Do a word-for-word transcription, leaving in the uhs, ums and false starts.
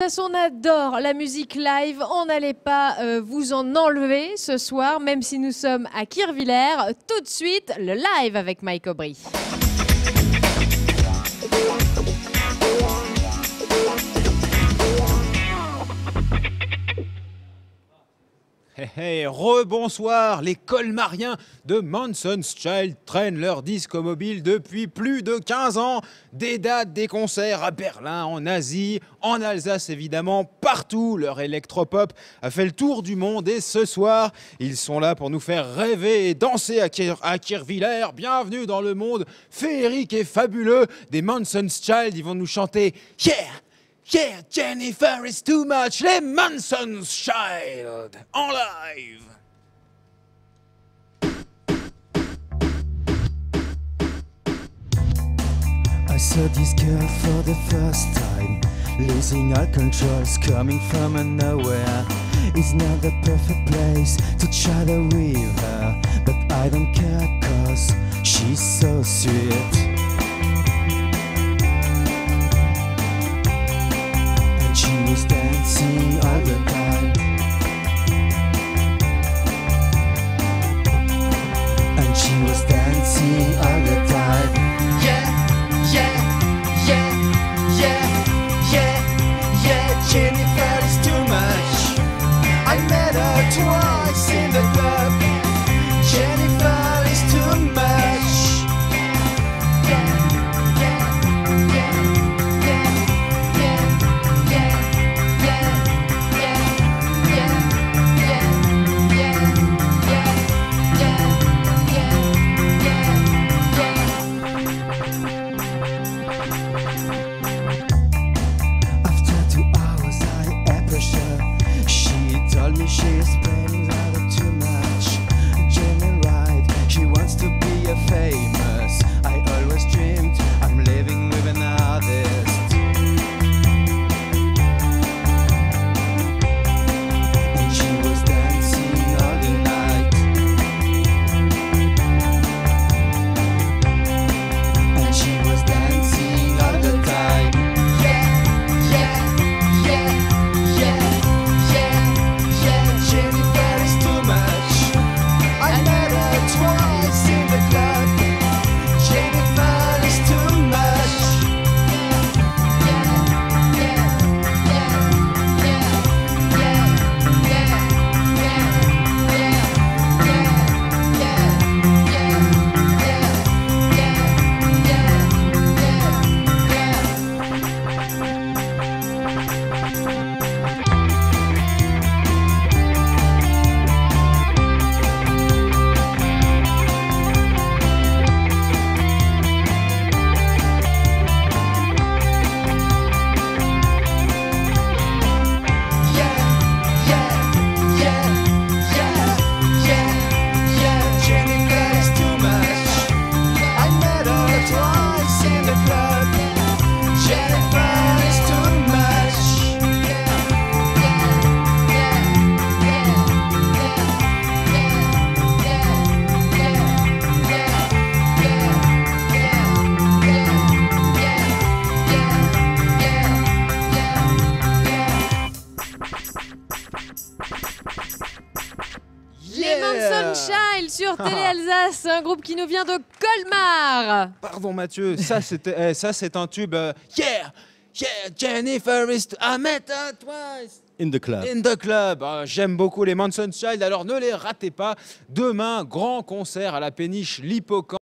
On adore la musique live, on n'allait pas euh, vous en enlever ce soir, même si nous sommes à Kirchwiller. Tout de suite, le live avec Mike Aubry. Hey, hey, rebonsoir, les colmariens de Manson's Child traînent leur disco mobile depuis plus de quinze ans. Des dates, des concerts à Berlin, en Asie, en Alsace évidemment, partout. Leur électropop a fait le tour du monde et ce soir, ils sont là pour nous faire rêver et danser à, Kir à Kirchwiller. Bienvenue dans le monde féerique et fabuleux des Manson's Child. Ils vont nous chanter « Yeah !» Yeah, Jennifer is too much, les Manson's Child, en live. I saw this girl for the first time, losing all controls, coming from nowhere. It's not the perfect place to chat with her, but I don't care cause she's so sweet. She was dancing all the time, and she was dancing all the time. Yeah, yeah, yeah, yeah, yeah, yeah. Jennifer is too much. I met her twice in the club. Jennifer is too much. She's playing rather too much. Jenny Wright, she wants to be a famous. I always dreamed I'm living with an artist. And she was dancing all the night. And she was dancing all the time. Les Manson's Child sur Télé Alsace, un groupe qui nous vient de Colmar. Pardon Mathieu, ça c'était, eh, ça c'est un tube. Euh, yeah, yeah, Jennifer is. I met her twice. In the club. In the club. Ah, j'aime beaucoup les Manson's Child, alors ne les ratez pas. Demain, grand concert à la péniche L'Hippocampe.